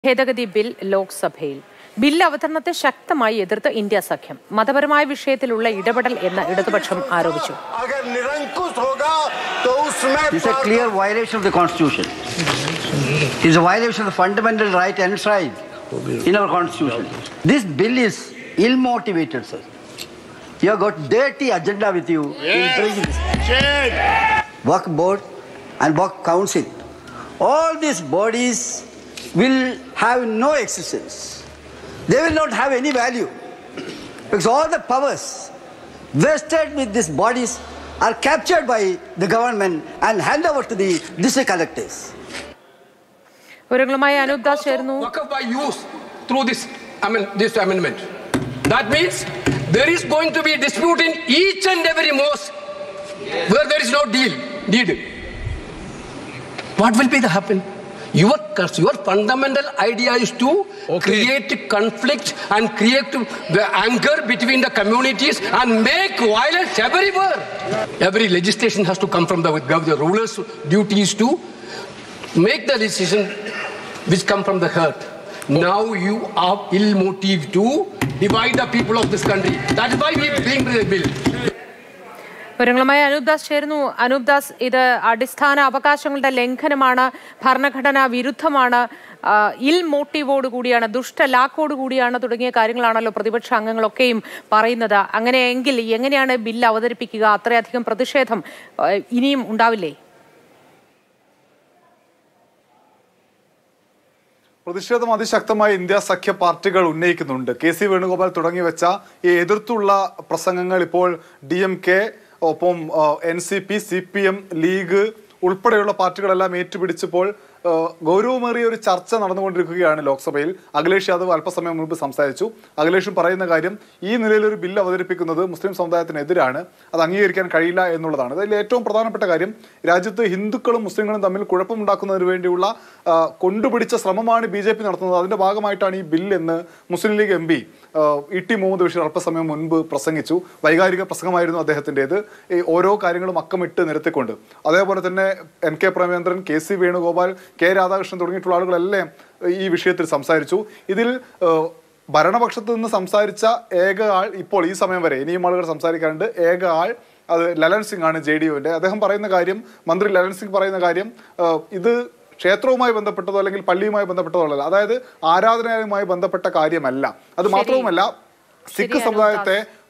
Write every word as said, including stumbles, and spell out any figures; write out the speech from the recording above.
ഭേദഗതി ബിൽ ലോക്സഭയിൽ ബിൽ അവതരണത്തെ ശക്തമായി എതിർത്ത് ഇന്ത്യ സഖ്യം മതപരമായ വിഷയത്തിലുള്ള ഇടപെടൽ എന്ന് ഇടതുപക്ഷം ആരോപിച്ചു. It's a clear violation of the Constitution. It's a violation of the fundamental right enshrined in our Constitution. This bill is ill-motivated, sir. You have got dirty agenda with you. Yes. Work board and work council. All these bodies will have no existence. They will not have any value because all the powers vested with these bodies are captured by the government and hand over to the district collectors. വിവരങ്ങളുമായി അനൂപ് ദാസ് ചേരുന്നു. By use through this, I mean, this amendment. That means there is going to be a dispute in each and every mosque where there is no deal, deed. What will be the happen? Your, your fundamental idea is to okay. create conflict and create the anger between the communities and make violence everywhere. Yeah. Every legislation has to come from the, the ruler's duty is to make the decision which come from the heart. Okay. Now you are ill-motivated to divide the people of this country. That is why we bring the bill. വിവരങ്ങളുമായി അനൂപ് ദാസ് ചേരുന്നു. അനൂപ് ദാസ്, ഇത് അടിസ്ഥാന അവകാശങ്ങളുടെ ലംഘനമാണ്, ഭരണഘടനാ വിരുദ്ധമാണ്, ഇൽ മോട്ടീവോട് കൂടിയാണ്, ദുഷ്ടലാക്കോട് കൂടിയാണ് തുടങ്ങിയ കാര്യങ്ങളാണല്ലോ പ്രതിപക്ഷ അംഗങ്ങളൊക്കെയും പറയുന്നത്. അങ്ങനെയെങ്കിൽ എങ്ങനെയാണ് ബില്ല് അവതരിപ്പിക്കുക? അത്രയധികം പ്രതിഷേധം ഇനിയും ഉണ്ടാവില്ലേ? പ്രതിഷേധം അതിശക്തമായി ഇന്ത്യ സഖ്യ പാർട്ടികൾ ഉന്നയിക്കുന്നുണ്ട്. കെ സി വേണുഗോപാൽ തുടങ്ങി വെച്ച ഈ എതിർത്തുള്ള പ്രസംഗങ്ങൾ ഇപ്പോൾ ഡി എം കെ, ഒപ്പം N C P, C P M, league ഉൾപ്പെടെയുള്ള പാർട്ടികളെല്ലാം ഏറ്റുപിടിച്ചപ്പോൾ ഗൗരവമേറിയ ഒരു ചർച്ച നടന്നുകൊണ്ടിരിക്കുകയാണ് ലോക്സഭയിൽ. അഖിലേഷ് യാദവ് അല്പസമയം മുൻപ് സംസാരിച്ചു. അഖിലേഷും പറയുന്ന കാര്യം, ഈ നിലയിലൊരു ബില്ല് അവതരിപ്പിക്കുന്നത് മുസ്ലിം സമുദായത്തിനെതിരാണ്, അത് അംഗീകരിക്കാൻ കഴിയില്ല എന്നുള്ളതാണ്. അതിൽ ഏറ്റവും പ്രധാനപ്പെട്ട കാര്യം, രാജ്യത്ത് ഹിന്ദുക്കളും മുസ്ലിങ്ങളും തമ്മിൽ കുഴപ്പമുണ്ടാക്കുന്നതിന് വേണ്ടിയുള്ള കൊണ്ടുപിടിച്ച ശ്രമമാണ് ബി ജെ പി നടത്തുന്നത്. അതിന്റെ ഭാഗമായിട്ടാണ് ഈ ബില്ലെന്ന് Muslim League M P E T Muhammad Basheer അല്പസമയം മുൻപ് പ്രസംഗിച്ചു. വൈകാരിക പ്രസംഗമായിരുന്നു അദ്ദേഹത്തിൻ്റെത്, ഓരോ കാര്യങ്ങളും അക്കമിട്ട് നിരത്തിക്കൊണ്ട്. അതേപോലെ തന്നെ N K Premachandran, K C Venugopal, K Radhakrishnan തുടങ്ങിയിട്ടുള്ള ആളുകളെല്ലാം ഈ വിഷയത്തിൽ സംസാരിച്ചു. ഇതിൽ ഭരണപക്ഷത്ത് നിന്ന് സംസാരിച്ച ഏക ആൾ, ഇപ്പോൾ ഈ സമയം വരെ ഇനിയും ആളുകൾ സംസാരിക്കാറുണ്ട്, ഏക ആൾ അത് ലലൻ സിംഗ് ആണ്, ജെ ഡി യുവിന്റെ. അദ്ദേഹം പറയുന്ന കാര്യം, മന്ത്രി ലലൻ സിംഗ് പറയുന്ന കാര്യം, ഇത് ക്ഷേത്രവുമായി ബന്ധപ്പെട്ടതോ അല്ലെങ്കിൽ പള്ളിയുമായി ബന്ധപ്പെട്ടതോ അല്ല, അതായത് ആരാധനാലയവുമായി ബന്ധപ്പെട്ട കാര്യമല്ല. അത് മാത്രവുമല്ല, സിഖ് സമുദായത്തെ